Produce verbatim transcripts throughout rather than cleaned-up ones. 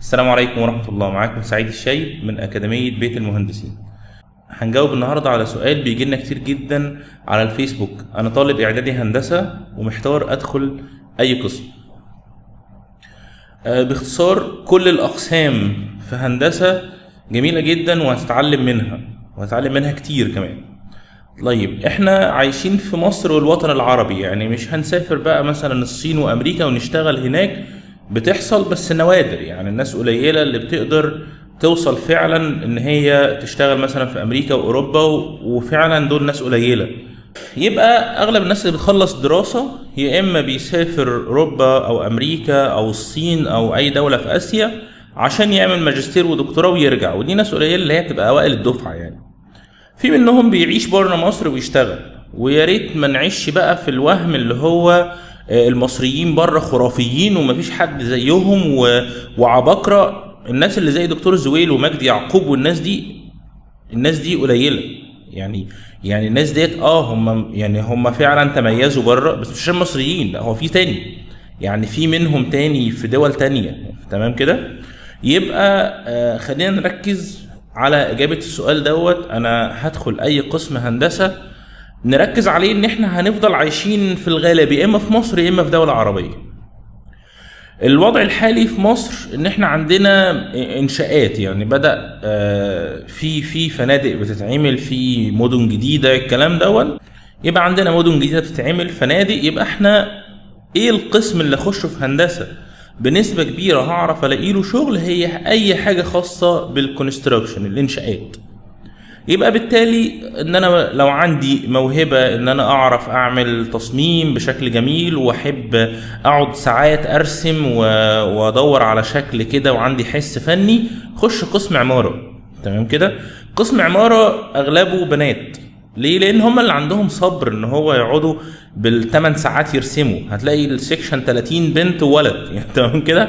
السلام عليكم ورحمة الله. معاكم سعيد الشايب من أكاديمية بيت المهندسين. هنجاوب النهاردة على سؤال بيجيلنا كتير جدا على الفيسبوك. أنا طالب إعدادي هندسة ومحتار أدخل أي قسم. أه باختصار، كل الأقسام في هندسة جميلة جدا وهتتعلم منها وهتتعلم منها كتير كمان. طيب احنا عايشين في مصر والوطن العربي، يعني مش هنسافر بقى مثلا الصين وأمريكا ونشتغل هناك. بتحصل بس نوادر، يعني الناس قليلة اللي بتقدر توصل فعلا ان هي تشتغل مثلا في امريكا واوروبا، وفعلا دول ناس قليلة. يبقى اغلب الناس اللي بتخلص دراسة يا اما بيسافر اوروبا او امريكا او الصين او اي دولة في اسيا عشان يعمل ماجستير ودكتوراه ويرجع، ودي ناس قليلة اللي هي بتبقى اوائل الدفعة. يعني في منهم بيعيش بره مصر ويشتغل، ويا ريت ما نعيش بقى في الوهم اللي هو المصريين بره خرافيين ومفيش حد زيهم وعباقرة. الناس اللي زي دكتور زويل ومجدي يعقوب والناس دي الناس دي قليلة. يعني يعني الناس ديت اه هم يعني هم فعلا تميزوا بره، بس مش المصريين، لا هو في تاني، يعني في منهم تاني في دول تانية. تمام كده؟ يبقى آه خلينا نركز على اجابة السؤال دوت. انا هدخل اي قسم هندسة نركز عليه ان احنا هنفضل عايشين في الغالب يا اما في مصر يا اما في دولة عربية. الوضع الحالي في مصر ان احنا عندنا انشاءات، يعني بدأ في في فنادق بتتعمل في مدن جديدة، الكلام دوت. يبقى عندنا مدن جديدة بتتعمل فنادق، يبقى احنا ايه القسم اللي اخشه في هندسة بنسبة كبيرة هعرف الاقي له شغل؟ هي اي حاجة خاصة بالكونستراكشن، الانشاءات. يبقى بالتالي ان انا لو عندي موهبة ان انا اعرف اعمل تصميم بشكل جميل واحب اقعد ساعات ارسم وادور على شكل كده وعندي حس فني، خش قسم عمارة. تمام كده؟ قسم عمارة اغلبه بنات. ليه؟ لان هم اللي عندهم صبر ان هو يقعدوا بالثمان ساعات يرسموا. هتلاقي السكشن ثلاثين بنت وولد يعني. تمام كده؟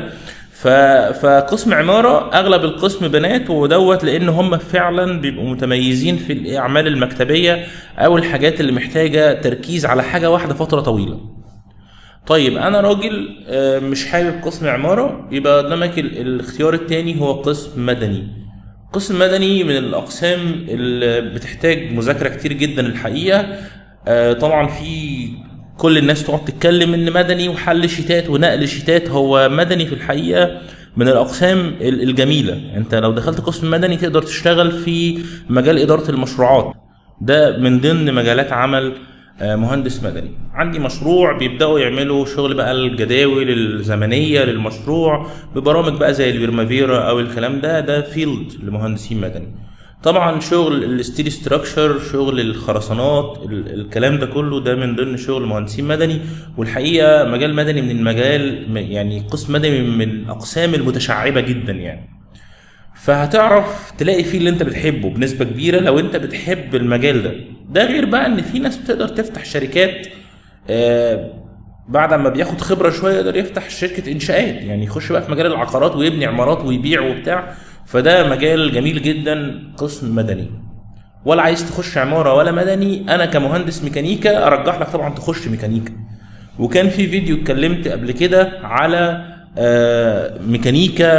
فقسم عمارة اغلب القسم بنات، ودوت لان هم فعلا بيبقوا متميزين في الاعمال المكتبية او الحاجات اللي محتاجة تركيز على حاجة واحدة فترة طويلة. طيب انا راجل مش حابب قسم عمارة، يبقى قدامك الاختيار التاني هو قسم مدني. قسم مدني من الاقسام اللي بتحتاج مذاكرة كتير جدا الحقيقة. طبعا في كل الناس تقعد تتكلم ان مدني وحل شيتات ونقل شيتات. هو مدني في الحقيقة من الاقسام الجميلة. انت لو دخلت قسم مدني تقدر تشتغل في مجال ادارة المشروعات، ده من ضمن مجالات عمل مهندس مدني. عندي مشروع بيبدأوا يعملوا شغل بقى الجداول الزمنية للمشروع ببرامج بقى زي البرمافيرا او الكلام ده، ده فيلد لمهندسين مدني. طبعا شغل الستيل ستراكشر، شغل الخرسانات، الكلام ده كله ده من ضمن شغل مهندسين مدني. والحقيقه مجال مدني من المجال، يعني قسم مدني من الاقسام المتشعبه جدا يعني. فهتعرف تلاقي فيه اللي انت بتحبه بنسبه كبيره لو انت بتحب المجال ده. ده غير بقى ان في ناس بتقدر تفتح شركات آه بعد ما بياخد خبره شويه يقدر يفتح شركه انشاءات، يعني يخش بقى في مجال العقارات ويبني عمارات ويبيع وبتاع. فده مجال جميل جدا قسم مدني. ولا عايز تخش عمارة ولا مدني، انا كمهندس ميكانيكا ارجح لك طبعا تخش ميكانيكا. وكان في فيديو اتكلمت قبل كده على ميكانيكا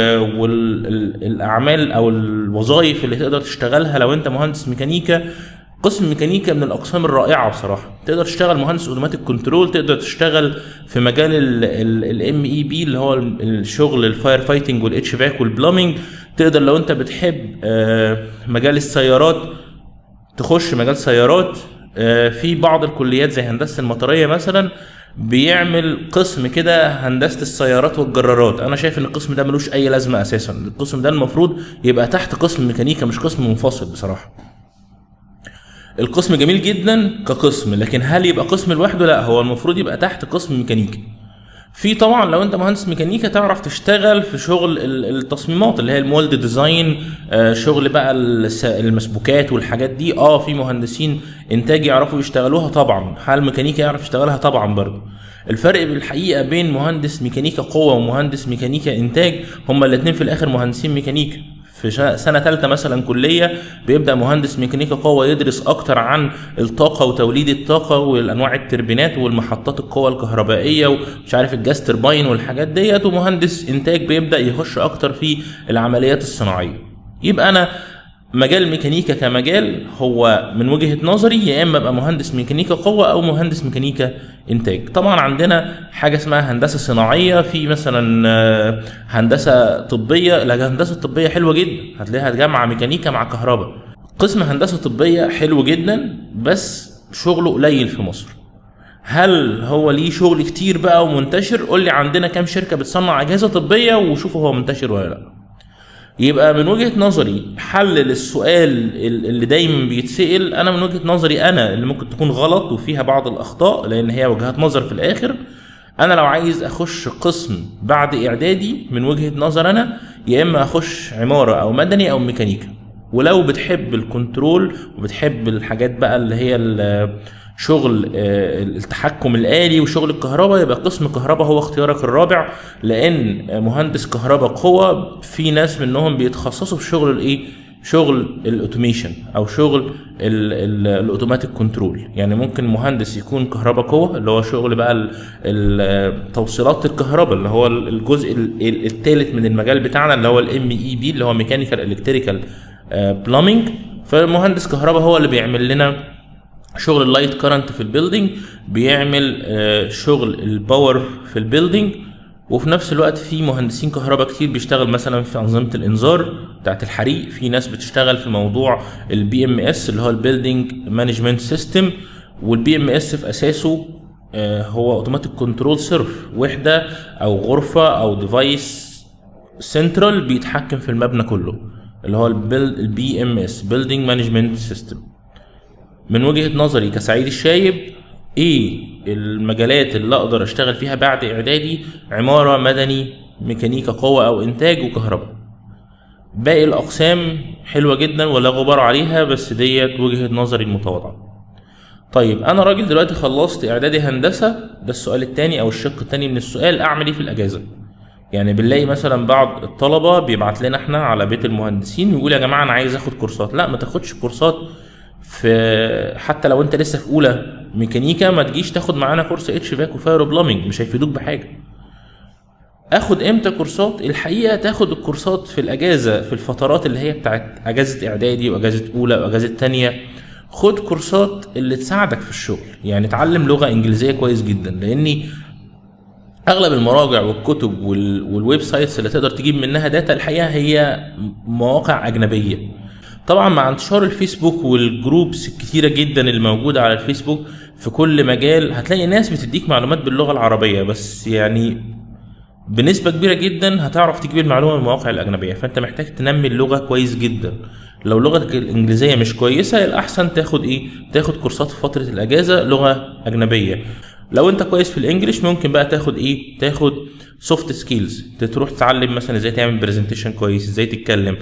والاعمال او الوظائف اللي تقدر تشتغلها لو انت مهندس ميكانيكا. قسم ميكانيكا من الاقسام الرائعه بصراحه. تقدر تشتغل مهندس اوتوماتيك كنترول، تقدر تشتغل في مجال الام اي بي اللي هو الشغل الفاير فايتنج والاتش فاك والبلامينج. تقدر لو انت بتحب مجال السيارات تخش مجال سيارات. في بعض الكليات زي هندسه المطريه مثلا بيعمل قسم كده هندسه السيارات والجرارات. انا شايف ان القسم ده ملوش اي لازمه اساسا. القسم ده المفروض يبقى تحت قسم ميكانيكا مش قسم منفصل بصراحه. القسم جميل جدا كقسم، لكن هل يبقى قسم لوحده؟ لا، هو المفروض يبقى تحت قسم ميكانيكا. في طبعا لو انت مهندس ميكانيكا تعرف تشتغل في شغل التصميمات اللي هي المولد ديزاين، شغل بقى المسبوكات والحاجات دي. اه في مهندسين انتاج يعرفوا يشتغلوها طبعا، حال ميكانيكا يعرف يشتغلها طبعا برضه. الفرق بالحقيقه بين مهندس ميكانيكا قوه ومهندس ميكانيكا انتاج، هما الاثنين في الاخر مهندسين ميكانيكا. في سنه ثالثه مثلا كليه بيبدا مهندس ميكانيكا قوه يدرس اكتر عن الطاقه وتوليد الطاقه والانواع التربينات والمحطات القوه الكهربائيه ومش عارف الجاز ترباين والحاجات ديت، ومهندس انتاج بيبدا يخش اكتر في العمليات الصناعيه. يبقى انا مجال الميكانيكا كمجال هو من وجهة نظري يا اما ابقى مهندس ميكانيكا قوة او مهندس ميكانيكا انتاج. طبعا عندنا حاجة اسمها هندسة صناعية، في مثلا هندسة طبية. الهندسة الطبية حلوة جدا، هتلاقيها جامعة ميكانيكا مع كهرباء. قسم هندسة طبية حلو جدا بس شغله قليل في مصر. هل هو ليه شغل كتير بقى ومنتشر؟ قول لي عندنا كام شركة بتصنع اجهزة طبية وشوفوا هو منتشر ولا لا. يبقى من وجهة نظري حل للسؤال اللي دايما بيتسأل، انا من وجهة نظري انا اللي ممكن تكون غلط وفيها بعض الاخطاء لان هي وجهات نظر في الاخر، انا لو عايز اخش قسم بعد اعدادي من وجهة نظر انا يا اما اخش عمارة او مدني او ميكانيكا. ولو بتحب الكنترول وبتحب الحاجات بقى اللي هي شغل التحكم الآلي وشغل الكهرباء، يبقى قسم كهرباء هو اختيارك الرابع، لأن مهندس كهرباء قوة في ناس منهم بيتخصصوا في شغل الايه؟ شغل الاوتوميشن او شغل الاوتوماتيك كنترول. يعني ممكن مهندس يكون كهرباء قوة اللي هو شغل بقى توصيلات الكهرباء اللي هو الجزء الثالث من المجال بتاعنا اللي هو الام اي بي اللي هو ميكانيكال الكتريكال بلامينج. فمهندس كهرباء هو اللي بيعمل لنا شغل اللايت كارنت في البيلدينج، بيعمل شغل الباور في البيلدينج. وفي نفس الوقت في مهندسين كهرباء كتير بيشتغل مثلا في انظمه الانذار بتاعت الحريق، في ناس بتشتغل في موضوع البي ام اس اللي هو البيلدينج مانجمنت سيستم. والبي ام اس في اساسه هو اوتوماتيك كنترول سيرف، وحده او غرفه او ديفايس سنترال بيتحكم في المبنى كله اللي هو البي ام اس بيلدينج مانجمنت سيستم. من وجهة نظري كسعيد الشايب ايه المجالات اللي اقدر اشتغل فيها بعد اعدادي؟ عمارة، مدني، ميكانيكا قوة او انتاج، وكهرباء. باقي الاقسام حلوة جدا ولا غبار عليها، بس ديت وجهة نظري المتواضعة. طيب انا راجل دلوقتي خلصت اعدادي هندسة، ده السؤال التاني او الشق التاني من السؤال، اعمل ايه في الاجازة؟ يعني بنلاقي مثلا بعض الطلبة بيبعت لنا احنا على بيت المهندسين ويقول يا جماعة انا عايز اخد كورسات. لا، ما تاخدش كورسات في حتى لو انت لسه في اولى ميكانيكا، ما تجيش تاخد معانا كورس اتش فاك وفاير بلامينج، مش هيفيدوك بحاجه. اخد امتى كورسات؟ الحقيقه تاخد الكورسات في الاجازه، في الفترات اللي هي بتاعت اجازه اعدادي واجازه اولى واجازه تانية. خد كورسات اللي تساعدك في الشغل، يعني اتعلم لغه انجليزيه كويس جدا، لاني اغلب المراجع والكتب والويب سايتس اللي تقدر تجيب منها داتا الحقيقه هي مواقع اجنبيه. طبعا مع انتشار الفيسبوك والجروبس الكتيره جدا اللي موجوده على الفيسبوك في كل مجال هتلاقي ناس بتديك معلومات باللغه العربيه، بس يعني بنسبه كبيره جدا هتعرف تجيب المعلومه من المواقع الاجنبيه. فانت محتاج تنمي اللغه كويس جدا. لو لغتك الانجليزيه مش كويسه الاحسن تاخد ايه؟ تاخد كورسات في فتره الاجازه لغه اجنبيه. لو انت كويس في الانجليش ممكن بقى تاخد ايه؟ تاخد سوفت سكيلز، تروح تتعلم مثلا ازاي تعمل برزنتيشن كويس، ازاي تتكلم.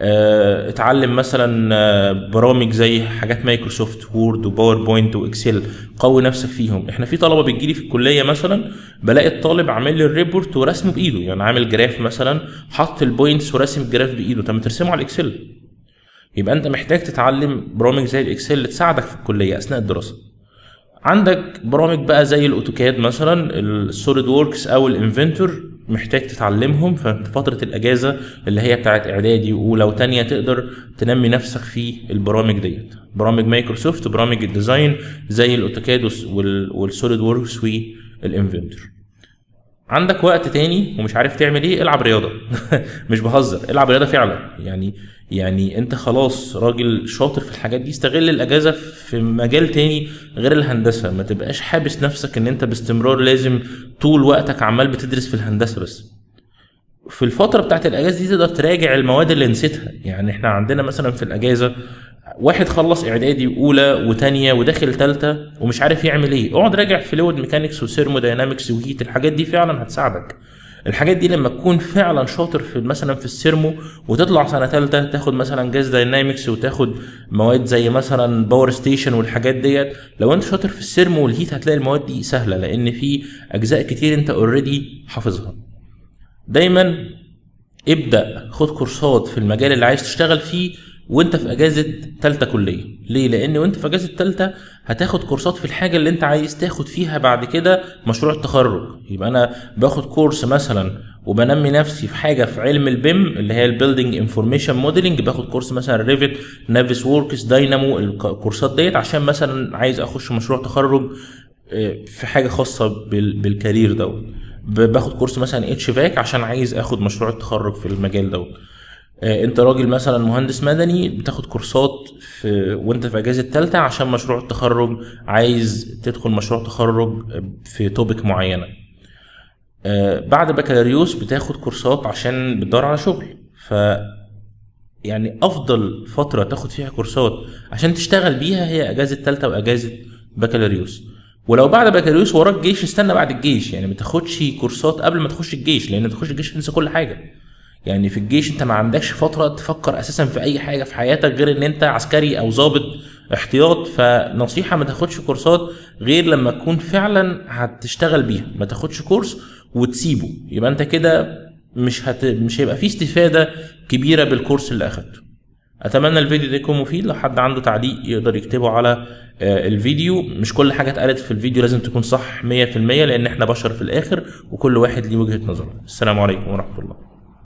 اه اتعلم مثلا اه برامج زي حاجات مايكروسوفت وورد وباوربوينت واكسل، قوي نفسك فيهم. احنا في طلبه بتجيلي في الكليه مثلا بلاقي الطالب عامل لي الريبورت ورسمه بايده، يعني عامل جراف مثلا حط البوينتس وراسم الجراف بايده. طب ما ترسمه على الاكسل. يبقى انت محتاج تتعلم برامج زي الاكسل تساعدك في الكليه اثناء الدراسه. عندك برامج بقى زي الاوتوكاد مثلا، السوليد ووركس او الانفنتور، محتاج تتعلمهم في فتره الاجازه اللي هي بتاعت اعدادي واولى وثانيه، تقدر تنمي نفسك في البرامج ديت. برامج مايكروسوفت، برامج الديزاين زي الاوتوكاد والسوليد ووركس والانفنتور. عندك وقت تاني ومش عارف تعمل ايه؟ العب رياضه. مش بهزر، العب رياضه فعلا. يعني يعني انت خلاص راجل شاطر في الحاجات دي، استغل الاجازه في مجال تاني غير الهندسه. ما تبقاش حابس نفسك ان انت باستمرار لازم طول وقتك عمال بتدرس في الهندسه بس. في الفتره بتاعت الاجازه دي تقدر تراجع المواد اللي نسيتها. يعني احنا عندنا مثلا في الاجازه واحد خلص اعدادي واولى وثانيه وداخل ثالثه ومش عارف يعمل ايه، اقعد راجع فلويد ميكانكس وثيرموداينامكس وهيت. الحاجات دي فعلا هتساعدك. الحاجات دي لما تكون فعلا شاطر في مثلا في السيرمو وتطلع سنه ثالثه تاخد مثلا جاز داينامكس وتاخد مواد زي مثلا باور ستيشن والحاجات ديت، لو انت شاطر في السيرمو والهيت هتلاقي المواد دي سهله، لان في اجزاء كتير انت اوريدي حافظها. دايما ابدأ خد كورسات في المجال اللي عايز تشتغل فيه وانت في اجازة تالتة كلية. ليه؟ لان وانت في اجازة تالتة هتاخد كورسات في الحاجة اللي انت عايز تاخد فيها بعد كده مشروع التخرج. يبقى انا باخد كورس مثلا وبنمي نفسي في حاجة في علم البيم اللي هي البيلدينج انفورميشن موديلنج، باخد كورس مثلا ريفت، نافيس ووركس، داينامو، الكورسات ديت عشان مثلا عايز اخش مشروع تخرج في حاجة خاصة بالكارير دوت. باخد كورس مثلا اتش فاك عشان عايز اخد مشروع التخرج في المجال دوت. انت راجل مثلا مهندس مدني بتاخد كورسات في وانت في اجازه تالتة عشان مشروع التخرج عايز تدخل مشروع تخرج في توبيك معينه. بعد بكالوريوس بتاخد كورسات عشان بتدور على شغل. ف يعني افضل فتره تاخد فيها كورسات عشان تشتغل بيها هي اجازه تالتة واجازه بكالوريوس. ولو بعد بكالوريوس وراك جيش استنى بعد الجيش، يعني ما تاخدش كورسات قبل ما تخش الجيش، لان تخش الجيش تنسى كل حاجه. يعني في الجيش انت ما عندكش فتره تفكر اساسا في اي حاجه في حياتك غير ان انت عسكري او ضابط احتياط. فنصيحه ما تاخدش كورسات غير لما تكون فعلا هتشتغل بيها، ما تاخدش كورس وتسيبه، يبقى انت كده مش هت... مش هيبقى فيه استفاده كبيره بالكورس اللي اخدته. اتمنى الفيديو ده يكون مفيد. لو حد عنده تعليق يقدر يكتبه على الفيديو. مش كل حاجه اتقالت في الفيديو لازم تكون صح مية في المية، لان احنا بشر في الاخر وكل واحد ليه وجهه نظره. السلام عليكم ورحمه الله.